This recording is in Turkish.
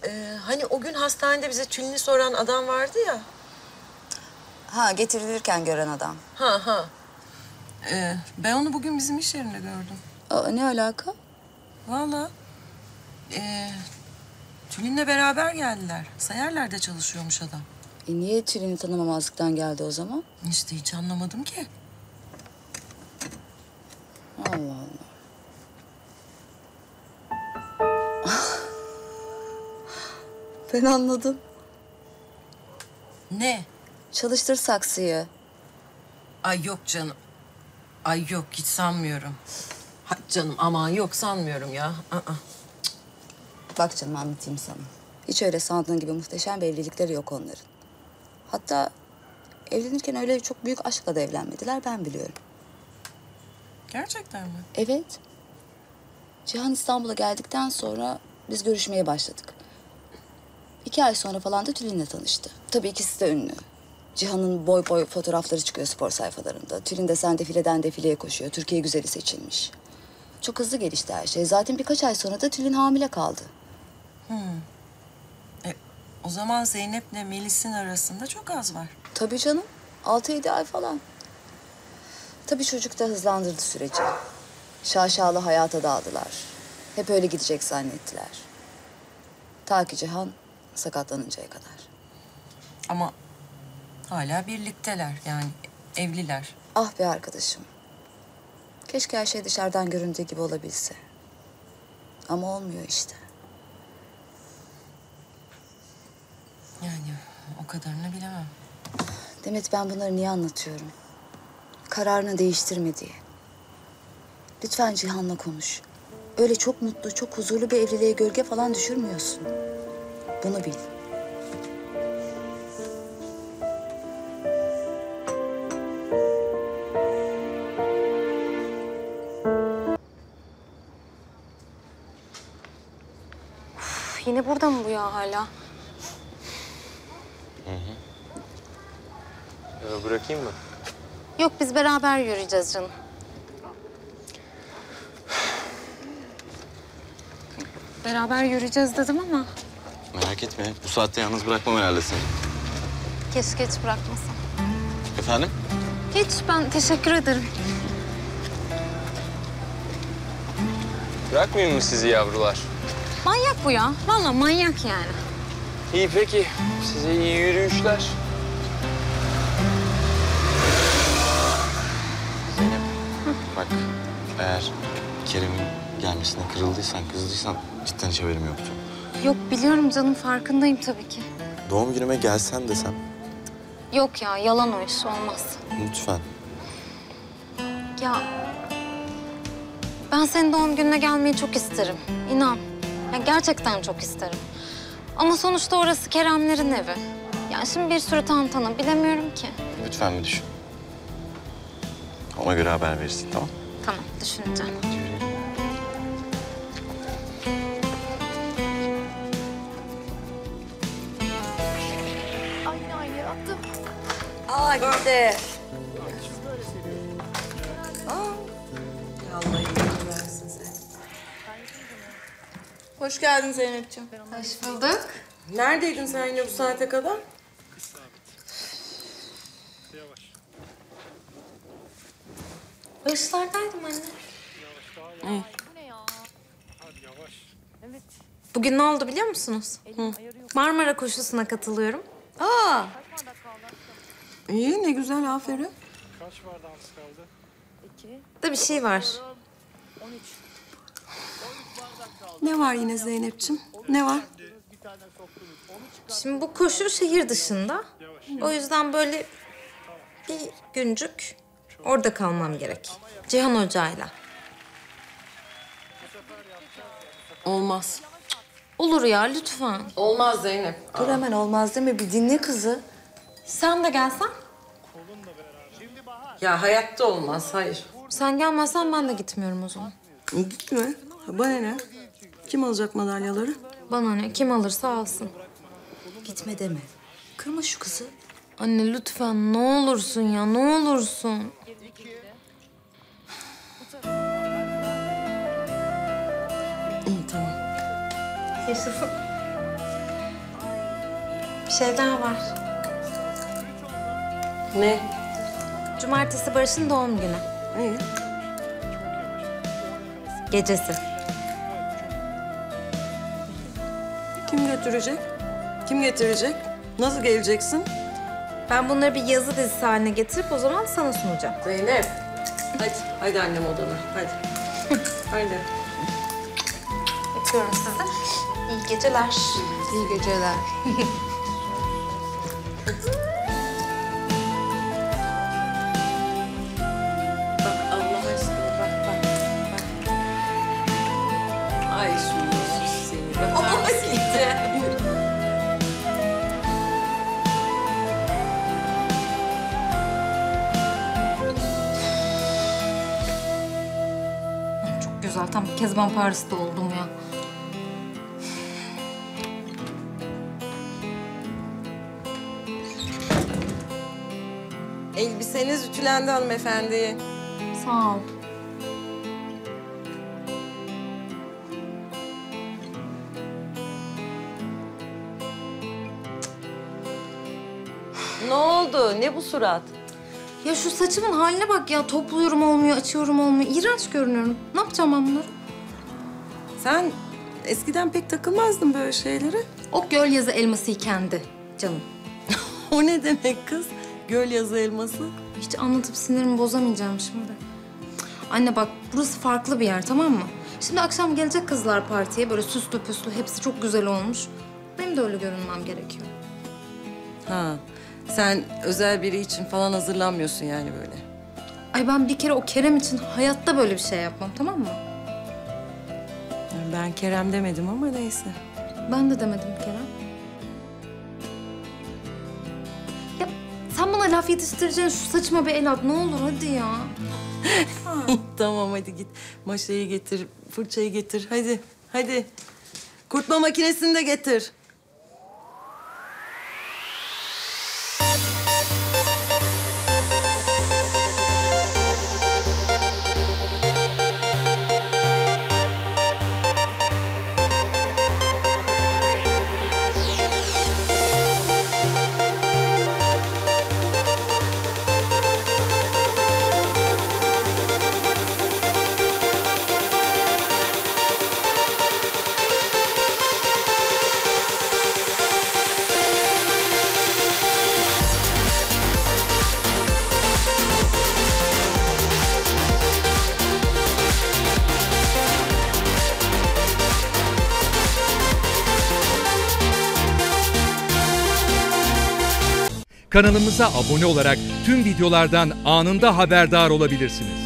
Hani o gün hastanede bize Tülin'i soran adam vardı ya. Ha, getirilirken gören adam. Ha. Ben onu bugün bizim iş yerinde gördüm. Aa, ne alaka? Vallahi. Tülin'le beraber geldiler. Sayarlar'da çalışıyormuş adam. Niye Tülin'i tanımamazlıktan geldi o zaman? İşte hiç anlamadım ki. Allah Allah. Ben anladım. Ne? Çalıştır saksıyı. Ay yok canım. Ay yok hiç sanmıyorum. Ha, canım aman yok sanmıyorum ya. Bak canım anlatayım sana. Hiç öyle sandığın gibi muhteşem bir evlilikleri yok onların. Hatta evlenirken öyle çok büyük aşkla da evlenmediler, ben biliyorum. Gerçekten mi? Evet. Cihan İstanbul'a geldikten sonra biz görüşmeye başladık. 2 ay sonra falan da Tülin'le tanıştı. Tabii ikisi de ünlü. Cihan'ın boy boy fotoğrafları çıkıyor spor sayfalarında. Tülin de sen defileden defileye koşuyor. Türkiye güzeli seçilmiş. Çok hızlı gelişti her şey. Zaten birkaç ay sonra da Tülin hamile kaldı. O zaman Zeynep'le Melis'in arasında çok az var. Tabii canım. 6-7 ay falan. Tabii çocuk da hızlandırdı süreci. Şaşalı hayata daldılar. Hep öyle gidecek zannettiler. Ta ki Cihan sakatlanıncaya kadar. Ama hala birlikteler yani evliler. Ah be arkadaşım. Keşke her şey dışarıdan göründüğü gibi olabilse. Ama olmuyor işte. Yani o kadarını bilemem. Demet, ben bunları niye anlatıyorum? Kararını değiştirme diye. Lütfen Cihan'la konuş. Öyle çok mutlu, çok huzurlu bir evliliğe gölge falan düşürmüyorsun. Bunu bil. Yine burada mı bu ya hala? Bırakayım mı? Yok, biz beraber yürüyeceğiz canım. Beraber yürüyeceğiz dedim ama Merak etme. Bu saatte yalnız bırakmam herhalde seni. keşke hiç bırakmasam. Efendim? Hiç, ben teşekkür ederim. Bırakmayayım mı sizi yavrular? Manyak bu ya. Vallahi manyak yani. İyi peki. Size iyi yürüyüşler. Zeynep, bak eğer Kerem'in gelmesine kırıldıysan, kızdıysan cidden hiç haberim yoktu. Yok, biliyorum canım, farkındayım tabii ki. Doğum günüme gelsen desem. Yok ya, yalan o iş, olmaz. Lütfen. Ya ben senin doğum gününe gelmeyi çok isterim. İnan. Ya gerçekten çok isterim. Ama sonuçta orası Keremlerin evi. Yani şimdi bir sürü tantana, bilemiyorum ki. Lütfen bir düşün. Ona göre haber verirsin, tamam? Tamam, düşüneceğim. Aa, gitti. Allah iyiliğini versin sen. Hoş geldin Zeynep'ciğim. Hoş bulduk. Neredeydin sen yine bu saate kadar? Işlardaydım anne. Bugün ne oldu biliyor musunuz? Marmara koşusuna katılıyorum. Aa. İyi ne güzel aferin. Da bir şey var. Ne var yine Zeynep'ciğim? Ne var? Şimdi bu koşu şehir dışında. O yüzden böyle bir güncük orada kalmam gerek. Cihan Hoca'yla. Olmaz. Olur ya, lütfen. Olmaz Zeynep. Dur hemen, olmaz deme, bir dinle kızı. Sen de gelsen. Ya hayatta olmaz hayır. Sen gelmezsen ben de gitmiyorum o zaman. Gitme. Bana ne? Kim alacak madalyaları? Bana ne? Kim alırsa alsın. Gitme deme. Kırma şu kızı. Anne lütfen, ne olursun ya, ne olursun. İyi tamam. Yaşasın. Bir şey daha var. Ne? Cumartesi Barış'ın doğum günü. İyi. Gecesi. Kim götürecek? Kim getirecek? Nasıl geleceksin? Ben bunları bir yazı dizisi haline getirip o zaman sana sunacağım. Zeynep. Hadi annem odana. Hadi. Hadi. Öpüyorum sizi. İyi geceler. İyi geceler. Bak Allah aşkına bak. Ay şuursuz seni. Bak. Çok güzel. Tam bir kez ben Paris'te oldum ya. Elbiseniz ütülendi hanımefendi. Sağ ol. Ne oldu? Ne bu surat? Ya şu saçımın haline bak ya. Topluyorum olmuyor, açıyorum olmuyor. İğrenç görünüyorum. Ne yapacağım ben bunları? Sen eskiden pek takılmazdın böyle şeylere. O göl yazı elması kendi canım. O ne demek kız? Göl yazı elması. Hiç anlatıp sinirimi bozamayacağım şimdi. Anne bak, burası farklı bir yer, tamam mı? Şimdi akşam gelecek kızlar partiye. Böyle süslü püslü, hepsi çok güzel olmuş. Benim de öyle görünmem gerekiyor. Ha, sen özel biri için falan hazırlanmıyorsun yani böyle. Ay ben bir kere o Kerem için hayatta böyle bir şey yapmam, tamam mı? Ben Kerem demedim ama neyse. Ben de demedim Kerem. Ya sen bana laf yetiştireceksin, şu saçıma bir el at. Ne olur hadi ya. Tamam hadi git. Maşayı getir, fırçayı getir. Hadi. Kurutma makinesini de getir. Kanalımıza abone olarak tüm videolardan anında haberdar olabilirsiniz.